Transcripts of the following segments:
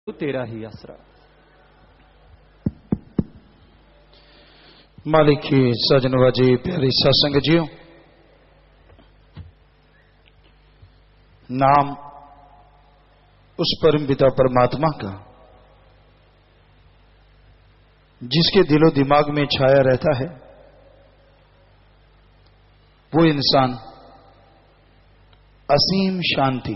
तो तेरा ही आसरा। मालिक की सजनवाजी प्यारी सत्संग जियो, नाम उस परम पिता परमात्मा का जिसके दिलो दिमाग में छाया रहता है, वो इंसान असीम शांति,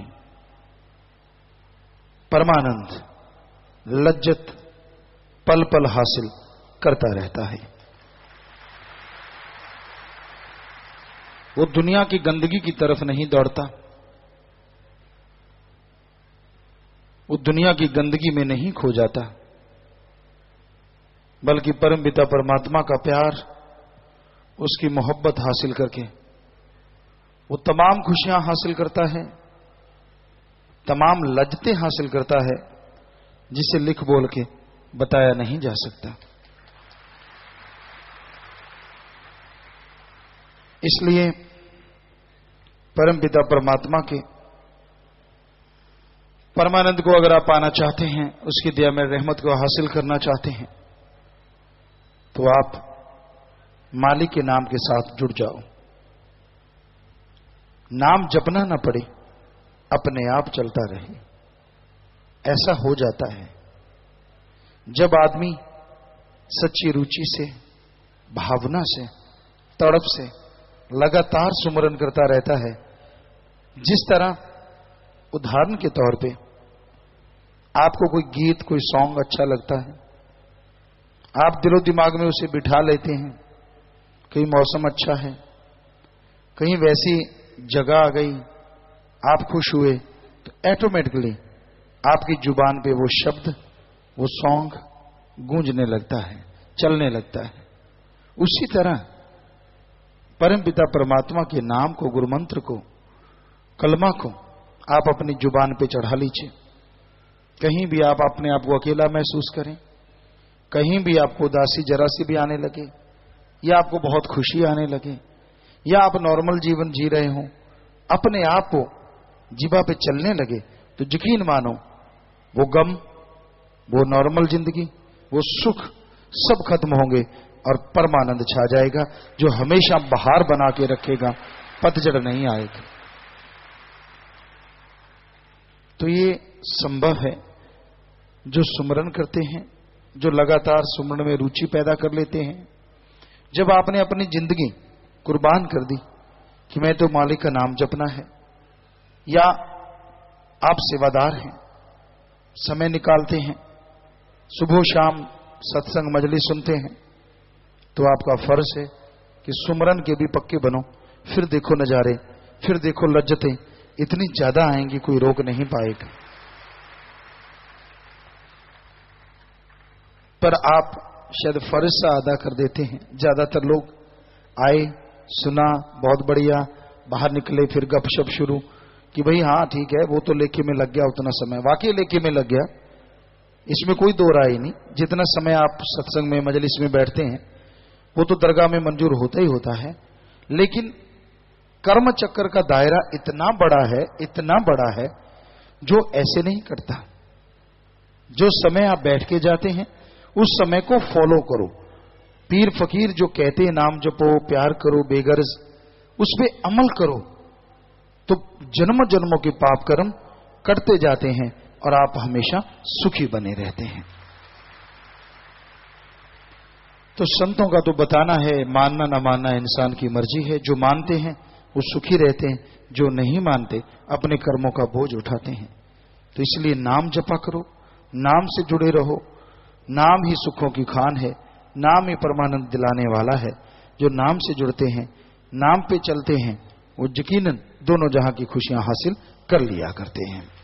परमानंद, लज्जत पल पल हासिल करता रहता है। वो दुनिया की गंदगी की तरफ नहीं दौड़ता, वो दुनिया की गंदगी में नहीं खो जाता, बल्कि परम पिता परमात्मा का प्यार, उसकी मोहब्बत हासिल करके वो तमाम खुशियां हासिल करता है, तमाम लज्जतें हासिल करता है, जिसे लिख बोल के बताया नहीं जा सकता। इसलिए परम पिता परमात्मा के परमानंद को अगर आप पाना चाहते हैं, उसकी दया में रहमत को हासिल करना चाहते हैं, तो आप मालिक के नाम के साथ जुड़ जाओ। नाम जपना ना पड़े, अपने आप चलता रहे। ऐसा हो जाता है जब आदमी सच्ची रुचि से, भावना से, तड़प से लगातार सुमरन करता रहता है। जिस तरह उदाहरण के तौर पे आपको कोई गीत, कोई सॉन्ग अच्छा लगता है, आप दिलो दिमाग में उसे बिठा लेते हैं। कहीं मौसम अच्छा है, कहीं वैसी जगह आ गई, आप खुश हुए, तो ऑटोमेटिकली आपकी जुबान पे वो शब्द, वो सॉन्ग गूंजने लगता है, चलने लगता है। उसी तरह परम पिता परमात्मा के नाम को, गुरु मंत्र को, कलमा को आप अपनी जुबान पे चढ़ा लीजिए। कहीं भी आप अपने आप को अकेला महसूस करें, कहीं भी आपको उदासी जरा सी भी आने लगे, या आपको बहुत खुशी आने लगे, या आप नॉर्मल जीवन जी रहे हो, अपने आप को जीवा पे चलने लगे, तो यकीन मानो वो गम, वो नॉर्मल जिंदगी, वो सुख सब खत्म होंगे और परमानंद छा जाएगा, जो हमेशा बहार बना के रखेगा, पतझड़ नहीं आएगी। तो ये संभव है जो सुमरन करते हैं, जो लगातार सुमरन में रुचि पैदा कर लेते हैं। जब आपने अपनी जिंदगी कुर्बान कर दी कि मैं तो मालिक का नाम जपना है, या आप सेवादार हैं, समय निकालते हैं, सुबह शाम सत्संग मजलिस सुनते हैं, तो आपका फर्ज है कि सुमरन के भी पक्के बनो। फिर देखो नजारे, फिर देखो लज्जतें इतनी ज्यादा आएंगी, कोई रोक नहीं पाएगा। पर आप शायद फर्ज सा अदा कर देते हैं। ज्यादातर लोग आए, सुना, बहुत बढ़िया, बाहर निकले, फिर गपशप शुरू कि भाई हाँ ठीक है, वो तो लेके में लग गया उतना समय, वाकई लेके में लग गया, इसमें कोई दो राय नहीं। जितना समय आप सत्संग में, मजलिस में बैठते हैं, वो तो दरगाह में मंजूर होता ही होता है। लेकिन कर्म चक्कर का दायरा इतना बड़ा है, इतना बड़ा है, जो ऐसे नहीं करता। जो समय आप बैठ के जाते हैं, उस समय को फॉलो करो। पीर फकीर जो कहते हैं नाम जपो, प्यार करो बेगर्ज, उस पे अमल करो, तो जन्म जन्मों के पाप कर्म कटते जाते हैं और आप हमेशा सुखी बने रहते हैं। तो संतों का तो बताना है, मानना ना मानना इंसान की मर्जी है। जो मानते हैं वो सुखी रहते हैं, जो नहीं मानते अपने कर्मों का बोझ उठाते हैं। तो इसलिए नाम जपा करो, नाम से जुड़े रहो। नाम ही सुखों की खान है, नाम ही परमानंद दिलाने वाला है। जो नाम से जुड़ते हैं, नाम पे चलते हैं, वो यकीनन दोनों जहां की खुशियां हासिल कर लिया करते हैं।